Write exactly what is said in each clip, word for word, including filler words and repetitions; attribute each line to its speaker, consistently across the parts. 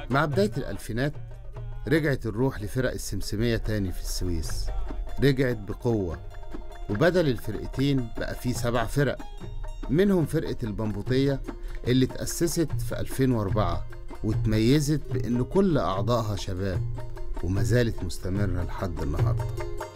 Speaker 1: مع بداية الألفينات رجعت الروح لفرق السمسمية تاني في السويس، رجعت بقوة، وبدل الفرقتين بقى فيه سبع فرق، منهم فرقة البمبوطية اللي تأسست في ألفين وأربعة وتميزت بأن كل أعضائها شباب وما زالت مستمرة لحد النهاردة.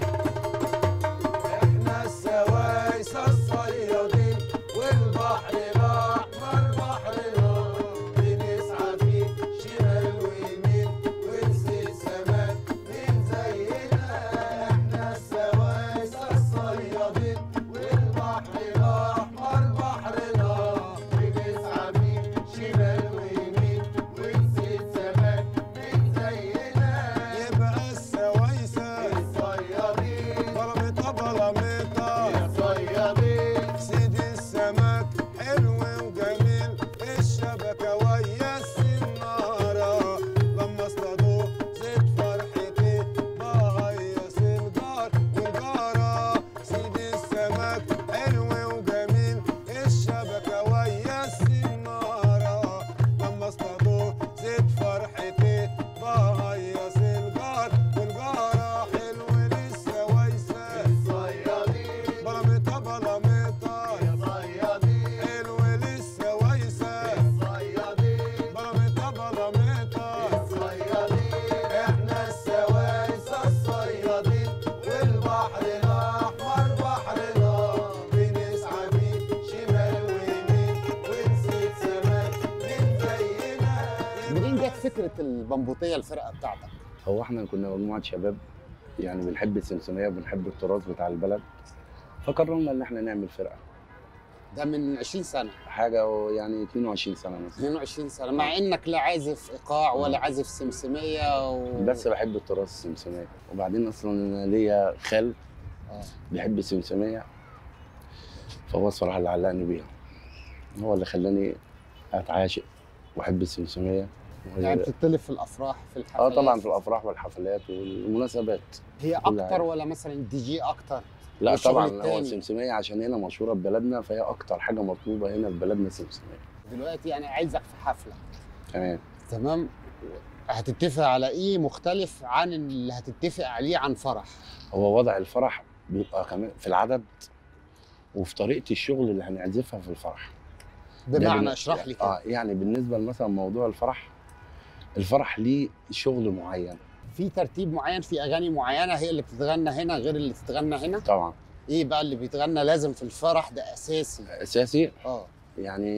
Speaker 2: احنا السوايس الصيادين والبحر الأحمر بحرنا، بنسعى فيه شمال ويمين ونسيب سماك من زينا. احنا السوايس الصيادين والبحر الأحمر بحرنا، بنسعى فيه شمال ويمين ونسيب سماك من زينا. يبقى السوايسة الصيادين بلميطة بلميطة يا صيادين، سيدي السمك حلو وجميل، الشبكة ويا السنارة، لما اصطادوه زيد فرحتي بهيص الجار والجارة. سيدي السمك حلو وجميل، الشبكة ويا السنارة، لما اصطادوه زيد فرحتي بهيص الجار والجارة. حلو للسوايسة الصيادين بلميطة بلميطة يا صيادين، حلو للسوايسة الصيادين بلميطة بلميطة يا صيادين. احنا السوايسة الصيادين والبحر الأحمر بحرنا، بنسعى فيه شمال ويمين ونسيب سماك من زينا.
Speaker 3: منين جت فكرة البمبوطية الفرقة بتاعتك؟
Speaker 4: هو احنا كنا مجموعة شباب يعني بنحب السمسمية وبنحب التراث بتاع البلد، فقررنا ان احنا نعمل فرقة.
Speaker 3: ده من عشرين سنة،
Speaker 4: حاجة يعني اتنين وعشرين سنة مثلا.
Speaker 3: اتنين وعشرين سنة، مع انك لا عازف ايقاع ولا عازف سمسمية و...
Speaker 4: بس بحب التراث السمسمية، وبعدين اصلا انا ليا خال
Speaker 3: آه.
Speaker 4: بيحب السمسمية، فهو الصراحة اللي علقني بيها، هو اللي خلاني اتعاشق واحب السمسمية.
Speaker 3: يعني بتطلب في الافراح في الحفلات؟
Speaker 4: اه طبعا في الافراح والحفلات والمناسبات.
Speaker 3: هي اكتر ولا مثلا الدي جي اكتر؟
Speaker 4: لا طبعا
Speaker 3: التاني.
Speaker 4: هو السمسمية عشان هنا مشهورة في بلدنا، فهي اكتر حاجة مطلوبة هنا في بلدنا السمسمية.
Speaker 3: دلوقتي انا عايزك في حفلة.
Speaker 4: تمام
Speaker 3: تمام. هتتفق على ايه مختلف عن اللي هتتفق عليه عن فرح؟
Speaker 4: هو وضع الفرح بيبقى كمان في العدد وفي طريقة الشغل اللي هنعزفها في الفرح.
Speaker 3: بمعنى اشرح لي كده.
Speaker 4: اه يعني بالنسبة مثلا موضوع الفرح، الفرح ليه شغل معين،
Speaker 3: في ترتيب معين، في اغاني معينه هي اللي بتتغنى هنا غير اللي بتتغنى هنا؟
Speaker 4: طبعا.
Speaker 3: ايه بقى اللي بيتغنى لازم في الفرح ده اساسي؟
Speaker 4: اساسي
Speaker 3: اه
Speaker 4: يعني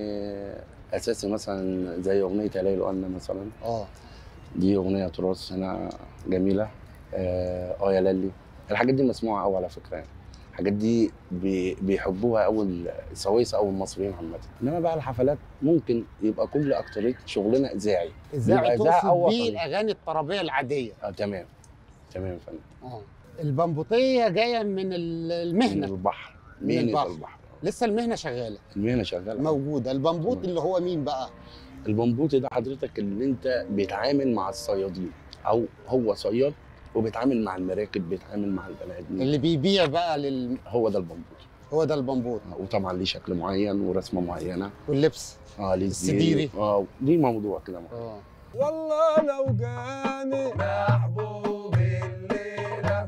Speaker 4: اساسي مثلا زي اغنيه يا ليل وأنا مثلا.
Speaker 3: اه
Speaker 4: دي اغنيه تراث هنا جميله. اه, آه يا لالي، الحاجات دي مسموعه قوي على فكره يعني. الحاجات دي بي بيحبوها قوي السوايسه او المصريين عامه. انما بقى الحفلات ممكن يبقى كل اكتريه شغلنا اذاعي.
Speaker 3: اذاعي تقصد بيه الاغاني الطربيه العاديه؟
Speaker 4: اه تمام تمام يا فندم.
Speaker 3: اه البمبوطيه جايه من المهنه،
Speaker 4: من البحر،
Speaker 3: من البحر.
Speaker 4: البحر
Speaker 3: لسه المهنه شغاله؟
Speaker 4: المهنه شغاله
Speaker 3: موجوده. البمبوط اللي هو مين بقى؟
Speaker 4: البمبوطي ده حضرتك اللي انت بيتعامل مع الصيادين، او هو صياد وبيتعامل مع المراكب، بيتعامل مع البني ادمين،
Speaker 3: اللي بيبيع بقى لل
Speaker 4: هو ده البمبوطي.
Speaker 3: هو ده البمبوط.
Speaker 4: وطبعا ليه شكل معين ورسمه معينه،
Speaker 3: واللبس
Speaker 4: اه ليه
Speaker 3: السديري.
Speaker 4: اه دي موضوع كده.
Speaker 3: اه
Speaker 2: والله لو جاني محبوب الليله،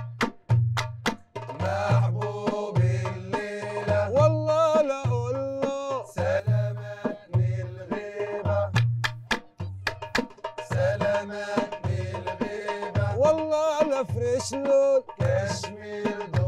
Speaker 2: محبوب الليله، والله لا اقول له سلامات من الغيبه، سلامات من الغيبه، والله لا افرش له كشمير